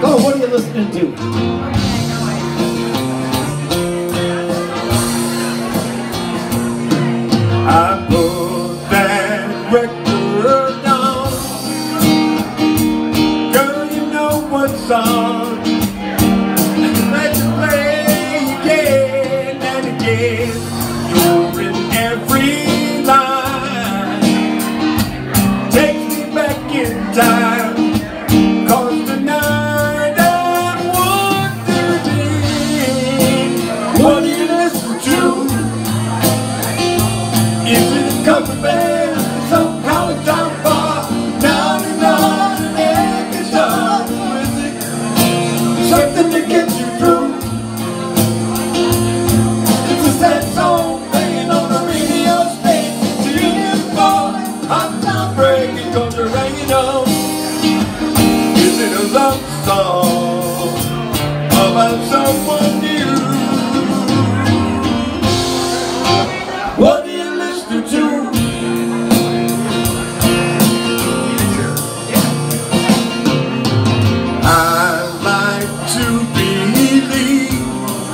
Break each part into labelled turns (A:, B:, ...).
A: Oh, what are you listening to?
B: I put that record on. Girl, you know what's on. Let you play again and again. You're in every line. Takes me back in time. Cause tonight I'm wondering, what do you listen to? Is it a cover band, some college town bar, down and on an air guitar? Is it something that gets you through? It's a sad song playing on the radio station. Do you hear the phone? Hot town breaking, cause you're hanging on. Is it a love song about someone new? What do you listen to? I like to believe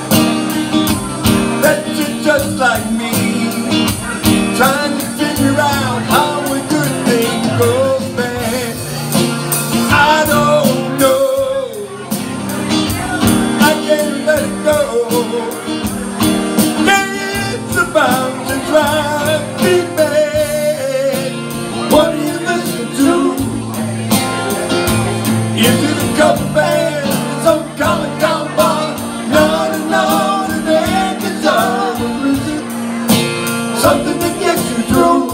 B: that you're just like me, trying to figure out how a good thing goes bad. I don't know, I can't let it go. Maybe it's about to drive me mad. What do you listen to? Is it a cover band, some college town bar, on an air guitar? Or is it something that gets you through?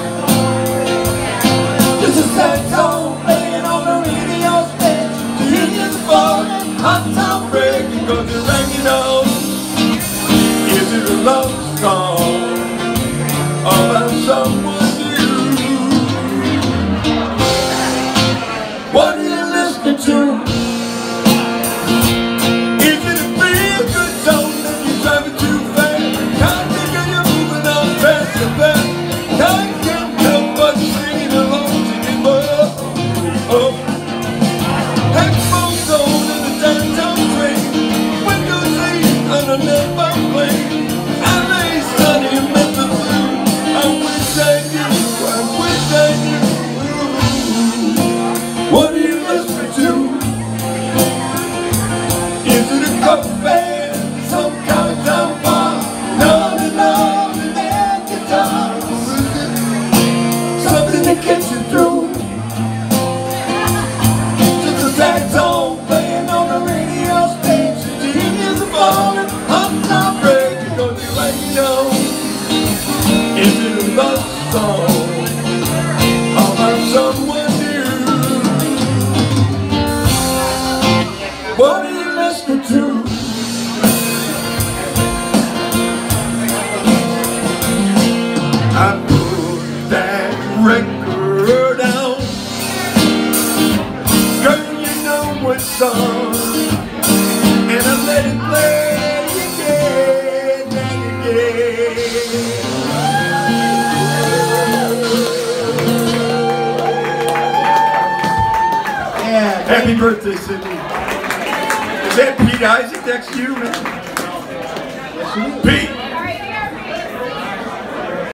B: Just a sad song playing on the radio station. Do you hear the phone? Hot town breaking, cause you're hanging on. Is it a love song about someone new? What are you listening to? Is it a real good song that you're driving too fast? Can't think of you moving on past your back. Can't help but singing along to you, oh. Headphones on in the downtown train, windows in on a never plane. LA sunny Memphis blue. I wish I knew. What do you listen to? Is it a cover band, some college town bar, on an air guitar? Or is it something that gets you through? Just a sad song playing on the radio station. Do you hear the phone? I'm not breaking, don't you let me know? Is it a love song about someone new? What are you listening to? I put that record on. Girl, you know what's on, and I let it play again and again.
A: Yeah.
B: Happy birthday, Sydney. Is that Pete Isaac next to you, man?
A: Yes, you do.
B: Pete!